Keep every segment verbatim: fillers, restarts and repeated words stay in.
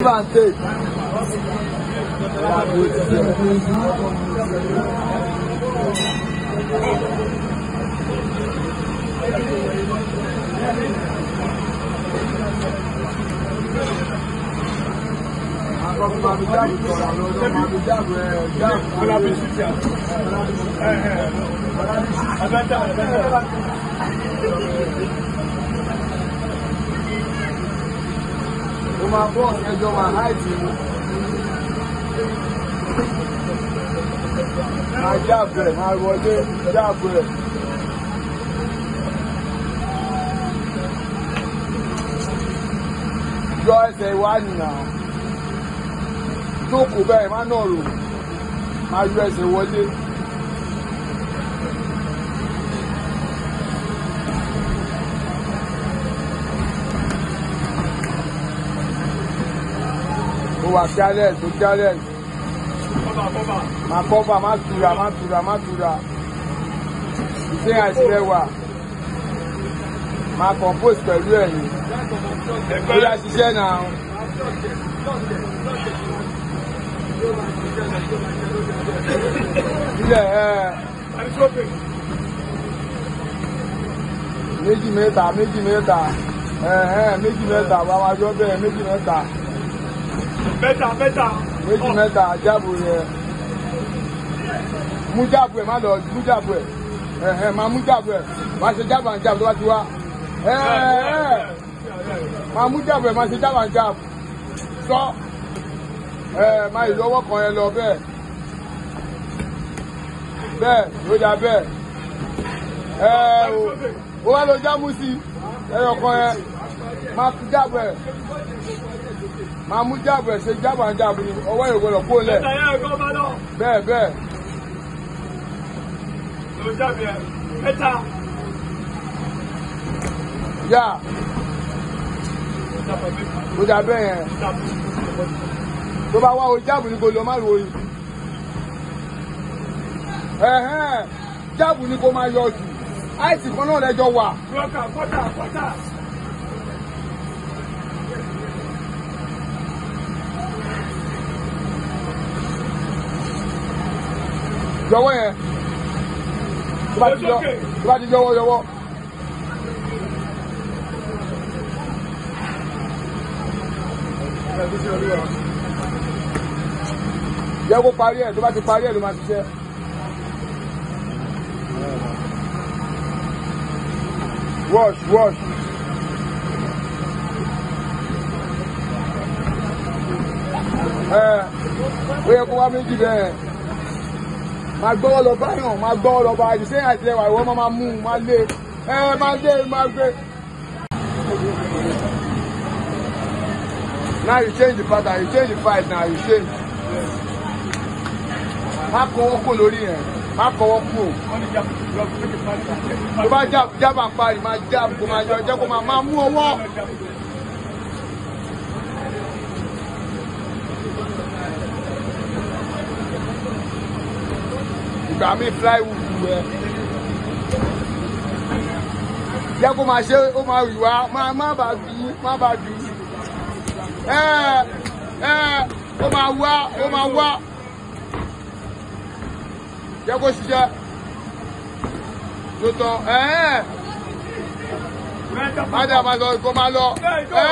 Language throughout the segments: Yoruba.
Advantage. My boss is on my height. My job there, my work job there. Joy say one now. Talk about my no room. My dress is what it. Wa challenge, to challenge. Ma cover, ma tura, ma tura, ma tura. Ìṣe àìsílẹ̀ wà. Ma compose pẹ̀lú ẹ̀yìn. Ó yá ṣiṣẹ́ náà. Ilẹ̀ ẹ̀. Méjì mẹ́ta, méjì mẹ́ta. Ẹ̀hẹ́n, méjì mẹ́ta, wà wá jọ bẹ́ẹ̀, méjì mẹ́ta. Mẹ́ta mẹ́ta. Méjì mẹ́ta jábù yẹn. Mú jábù ẹ̀ má lọ mú jábù ẹ̀. Ẹ̀hẹ̀ máa mú jábù ẹ̀. Má ṣe jábù à ń jábù tó bá ti wá. Ẹ̀ẹ̀ máa mú jábù ẹ̀ má ṣe jábù à ń jábù. Sọ. Ẹ̀ máa ìlọ́wọ́ kan yẹn lọ bẹ́ẹ̀. Bẹ́ẹ̀ ló dá bẹ́ẹ̀. Ẹ̀ o wá lọ jámú sí ẹyọ kan yẹn. Má fi jábù ẹ̀. Máa mú jábù ẹ̀ ṣe jábù à ń jábù ni ọwọ́ yóò gbọdọ̀ kó lẹ̀. Bẹ́ẹ̀ bẹ́ẹ̀. Lọ jábù ẹ̀ mẹ́ta. Yá. Ó dà bẹ́ẹ̀ yẹn. Tó bá wá o jábù ni kò lọ má lórí. Ẹ̀hẹ́n jábù ni kò máa yọ jù. Àìsí kan náà lẹ́jọ́ wà. Kọ́tà kọ́tà kọ́tà. Yọwọ́ yẹn tó bá ti yọ tó bá ti yọwọ́ yọwọ́. Yẹ kó parí ẹ̀ tó bá ti parí ẹ̀ ló máa ṣiṣẹ́. Wash wash. Ẹ ó yẹ kó wá méjì bẹ́ẹ̀. Máa gbọ́wọ́ lọ báyàn, máa gbọ́wọ́ lọ bá àjù sẹ́yìn àti ẹwà ìwọ́n máa mú un, máa lé. Ẹ máa lé, máa gbé. Now you change the pattern, you change the fight now, you change. Má kọwọ́ kò lórí yẹn, má kọwọ́ kò. Tó bá jábà ń parí, máa jábà kó máa yọ jẹ́ kó máa mú ọwọ́. Ìgbà mi fly wùwù ẹ. Jẹ́ kó máa ṣe ó máa wì wá, má bàa dùn, má bàa dùn. Ẹ ẹ ó máa wá, ó máa wá. Jẹ́ kó ṣiṣẹ́. Tó tán ẹ. Mádà máa lọ kó máa lọ. Ẹ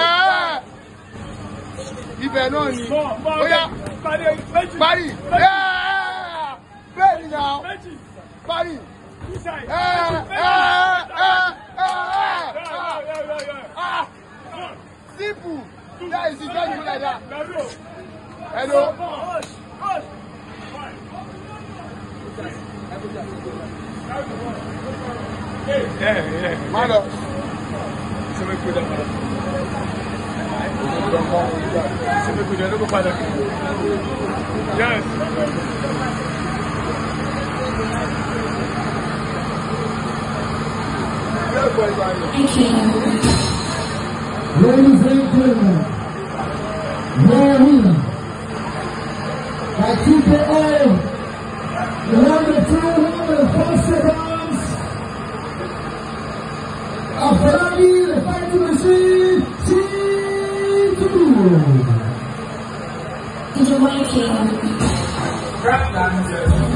ibẹ̀ náà ni. Ó yá parí. Ready now. Paris. Eh, eh, eh, eh, ah. Simple. That is it. Don't do like that. Hello. Yeah, yeah. Mano. Você vai cuidar. Você vai cuidar do pai daqui. Yes. Ladies and gentlemen, Marina, by T K O, the number two woman of four seconds, Afolabi, the fighting machine, Shittu. making rap dances.